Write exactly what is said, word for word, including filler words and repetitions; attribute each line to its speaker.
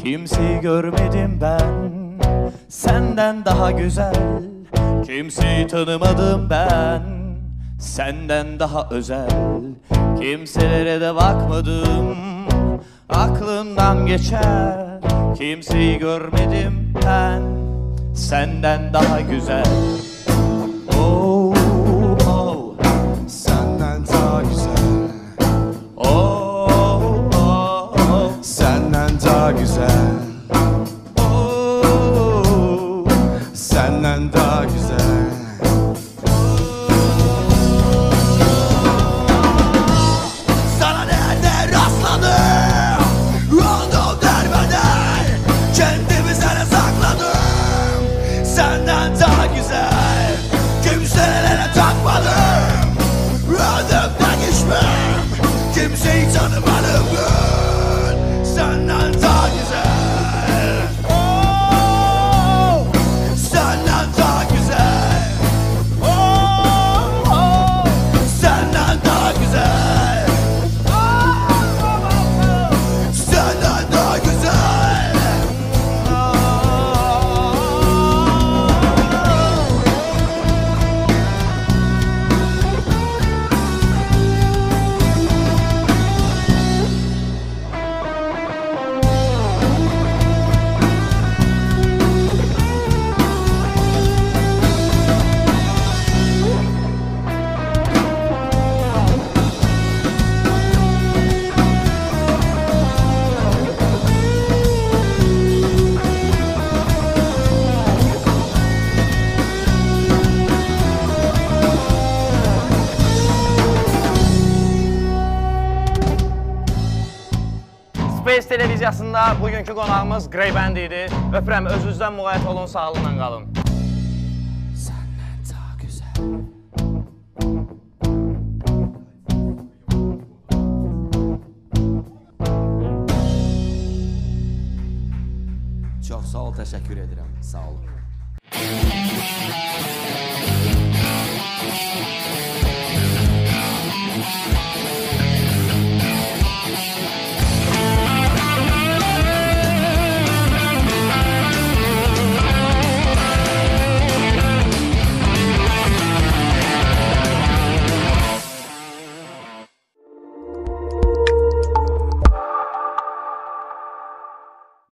Speaker 1: Kimseyi görmedim ben senden daha güzel. Kimseyi tanımadım ben senden daha özel. Kimselere de bakmadım, aklımdan geçer. Kimseyi görmedim ben senden daha güzel. Oh, oh.
Speaker 2: Senden daha güzel.
Speaker 1: Oh, oh, oh.
Speaker 2: Senden daha güzel.
Speaker 1: Oh,
Speaker 2: Senden daha güzel.
Speaker 1: sana nerede rastladım? Oldu derbeder. Kendimi sana sakladım. Senden daha güzel. Kimselere takmadım. Öldümden geçmem. Kimseyi tanımadım ben. Senden daha güzel. Oh, senden daha güzel. Oh, oh, senden daha güzel. Oh, oh, oh, senden daha güzel. Oh.
Speaker 3: Space televiziyasında bugünkü qonağımız Grey Band idi. Öpürəm, özünüzdən müğayət olun, sağlığına qalın.
Speaker 1: Senden daha güzel.
Speaker 2: Çox sağ ol, təşəkkür edirəm. Sağ olun.
Speaker 4: We'll be right back.